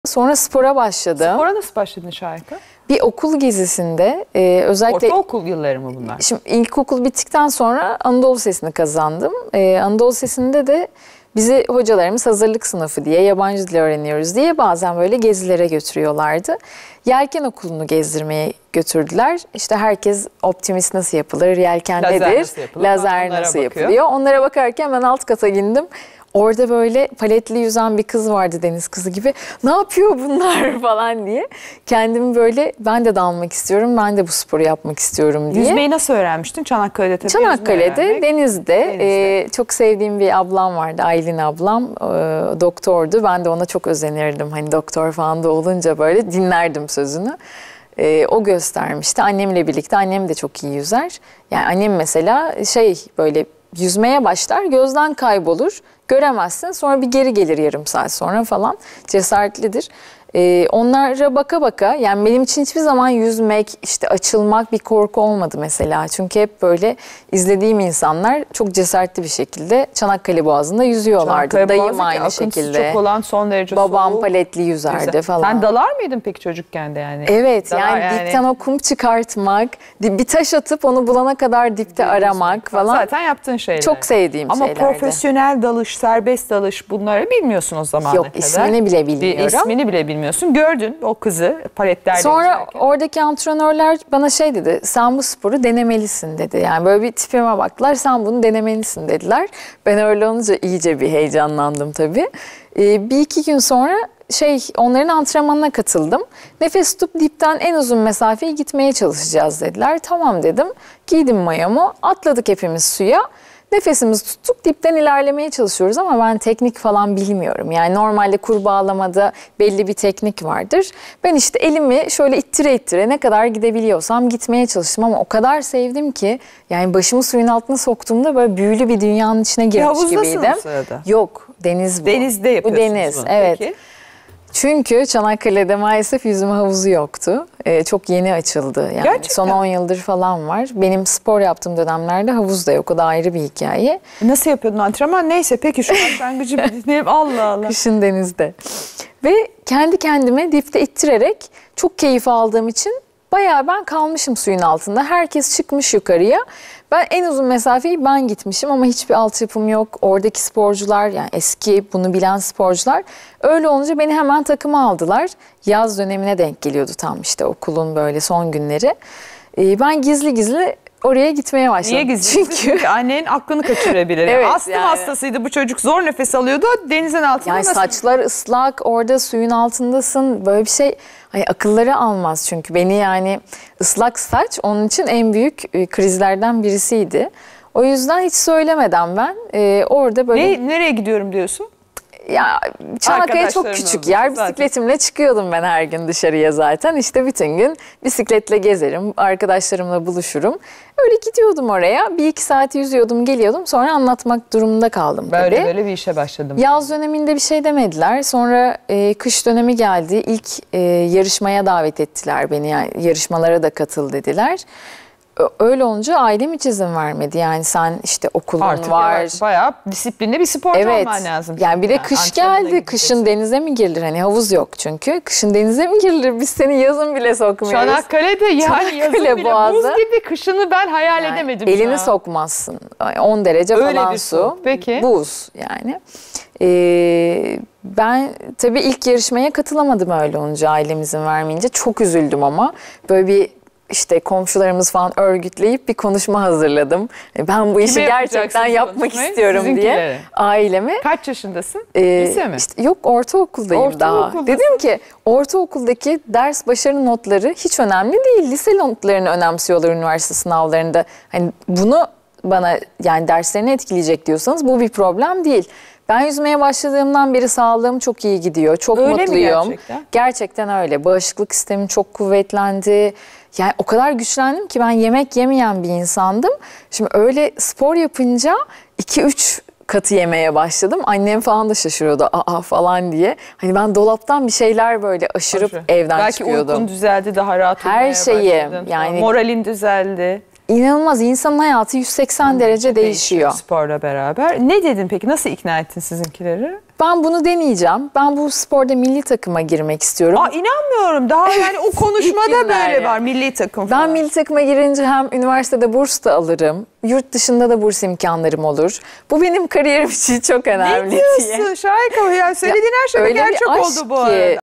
Sonra spora başladım. Spora nasıl başladın Şahika? Bir okul gezisinde özellikle... Ortaokul yılları mı bunlar? Şimdi ilkokul bittikten sonra Anadolu Lisesi'ni kazandım. Anadolu Lisesi'nde de bizi hocalarımız hazırlık sınıfı diye, yabancı dil öğreniyoruz diye bazen böyle gezilere götürüyorlardı. Yelken okulunu gezdirmeye götürdüler. İşte herkes optimist nasıl yapılır, yelken Lazer nedir, nasıl yapılır? lazer Onlara nasıl bakıyor. yapılıyor. Onlara bakarken ben alt kata indim. Orada böyle paletli yüzen bir kız vardı, deniz kızı gibi. Ne yapıyor bunlar falan diye. Kendimi böyle ben de dalmak istiyorum, ben de bu sporu yapmak istiyorum diye. Yüzmeyi nasıl öğrenmiştin? Çanakkale'de tabii. Çanakkale'de, denizde. Çok sevdiğim bir ablam vardı, Aylin ablam. Doktordu. Ben de ona çok özenirdim. Hani doktor falan da olunca böyle dinlerdim sözünü. O göstermişti. Annemle birlikte. Annem de çok iyi yüzer. Yani annem mesela böyle yüzmeye başlar, gözden kaybolur. Göremezsin. Sonra bir geri gelir yarım saat sonra falan. Cesaretlidir. Onlara baka baka, yani benim için hiçbir zaman yüzmek, işte açılmak bir korku olmadı mesela. Çünkü hep böyle izlediğim insanlar çok cesaretli bir şekilde Çanakkale Boğazı'nda yüzüyorlardı. Çanakkale Dayım Boğazı aynı şekilde. çok olan, son derece Babam soğuk. paletli yüzerdi Güzel. falan. Sen dalar mıydın peki çocukken de yani? Evet, Dalar yani dipten o kum çıkartmak, bir taş atıp onu bulana kadar dipte aramak falan. Zaten yaptığın şeyler. Çok sevdiğim Ama şeylerdi. profesyonel dalış, serbest dalış bunları bilmiyorsun o zamana Yok, kadar. ismini bile bilmiyorum. İsmini bile bilmiyorsun. Gördün o kızı paletlerle Sonra yüzerken. oradaki antrenörler bana dedi, sen bu sporu denemelisin dedi. Yani böyle bir tipime baktılar, sen bunu denemelisin dediler. Ben öyle olunca iyice bir heyecanlandım tabii. Bir iki gün sonra onların antrenmanına katıldım. Nefes tutup dipten en uzun mesafeyi gitmeye çalışacağız dediler. Tamam dedim. Giydim mayomu, atladık hepimiz suya. Nefesimizi tuttuk, dipten ilerlemeye çalışıyoruz ama ben teknik falan bilmiyorum. Yani normalde kurbağalamada belli bir teknik vardır. Ben işte elimi şöyle ittire ittire ne kadar gidebiliyorsam gitmeye çalıştım ama o kadar sevdim ki yani başımı suyun altına soktuğumda böyle büyülü bir dünyanın içine girmiş gibiydim. o sırada? Yok, deniz bu. Denizde yapıyorsunuz Bu deniz, bunu. evet. Peki. Çünkü Çanakkale'de maalesef yüzme havuzu yoktu. Çok yeni açıldı. Yani Gerçekten. son 10 yıldır falan var. Benim spor yaptığım dönemlerde havuz da yok. O da ayrı bir hikaye. Nasıl yapıyordun antrenman? Neyse peki şu başlangıcı bir dinleyelim. Allah Allah. Kışın denizde. Ve kendi kendime dipte ittirerek çok keyif aldığım için bayağı ben kalmışım suyun altında. Herkes çıkmış yukarıya. Ben en uzun mesafeyi ben gitmişim ama hiçbir altyapım yok. Oradaki sporcular, yani eski bunu bilen sporcular, öyle olunca beni hemen takıma aldılar. Yaz dönemine denk geliyordu tam işte okulun böyle son günleri. Ben gizli gizli oraya gitmeye başladım. Niye gizli? Çünkü annen aklını kaçırabilir. Evet, astım yani. hastasıydı bu çocuk, zor nefes alıyordu. Denizin altında Yani nasıl? saçlar ıslak, orada suyun altındasın. Böyle bir şey akılları almaz çünkü. Beni yani ıslak saç onun için en büyük krizlerden birisiydi. O yüzden hiç söylemeden ben orada böyle... Nereye gidiyorum diyorsun? Ya Çanakkale çok Arkadaşlarınla küçük yer. zaten. Bisikletimle çıkıyordum ben her gün dışarıya zaten. İşte bütün gün bisikletle gezerim, arkadaşlarımla buluşurum. Öyle gidiyordum oraya. 1-2 saat yüzüyordum, geliyordum. Sonra anlatmak durumunda kaldım tabii. Böyle bir işe başladım. Yaz döneminde bir şey demediler. Sonra kış dönemi geldi. İlk yarışmaya davet ettiler beni. Yani yarışmalara da katıl dediler. Öyle olunca ailem hiç izin vermedi. Yani sen işte okulun Artık var. bayağı disiplinli bir sporcu Evet. olman lazım. Yani bir de kış antrenmana geldi. gideceksin. Kışın denize mi girilir? Hani havuz yok çünkü. Kışın denize mi girilir? Biz seni yazın bile sokmuyoruz. Çanakkale'de yani Çanakkale yazın bile Boğazı. buz gibi, kışını ben hayal edemedim. Elini ya. sokmazsın. 10 derece Öyle falan bir su. Peki. Buz yani. Ben tabii ilk yarışmaya katılamadım öyle olunca, ailem izin vermeyince. Çok üzüldüm ama böyle bir işte komşularımız falan örgütleyip bir konuşma hazırladım. Ben bu işi Kime gerçekten yapacaksınız yapmak konuşmayı? istiyorum diye Sizinkilere. aileme. Kaç yaşındasın? Lise mi? İşte yok, ortaokuldayım daha. Ortaokuldasın. Dedim ki ortaokuldaki ders başarı notları hiç önemli değil. Lise notlarını önemsiyorlar üniversite sınavlarında. Hani bunu bana, yani derslerini etkileyecek diyorsanız bu bir problem değil. Ben yüzmeye başladığımdan beri sağlığım çok iyi gidiyor. Çok Öyle mi mutluyum. gerçekten? Gerçekten öyle. Bağışıklık sistemim çok kuvvetlendi. Yani o kadar güçlendim ki ben yemek yemeyen bir insandım. Şimdi öyle spor yapınca 2-3 katı yemeye başladım. Annem falan da şaşırıyordu aa falan diye. Hani ben dolaptan bir şeyler böyle aşırıp evden Belki çıkıyordum. uykun düzeldi, daha rahat uyumaya Her şeyi, başladın. yani- Moralin düzeldi. İnanılmaz, insanın hayatı 180 derece değişiyor. Sporla beraber. Ne dedin peki? Nasıl ikna ettin sizinkileri? ben bunu deneyeceğim. Ben bu sporda milli takıma girmek istiyorum. Aa, inanmıyorum. Daha yani o konuşmada günler böyle yani. var milli takım falan. Ben milli takıma girince hem üniversitede burs da alırım. Yurt dışında da burs imkanlarım olur. Bu benim kariyerim için çok önemli Ne diyorsun? Şahika ya. Söylediğin her şey öyle bir gerçek aşk oldu bu ki. arada.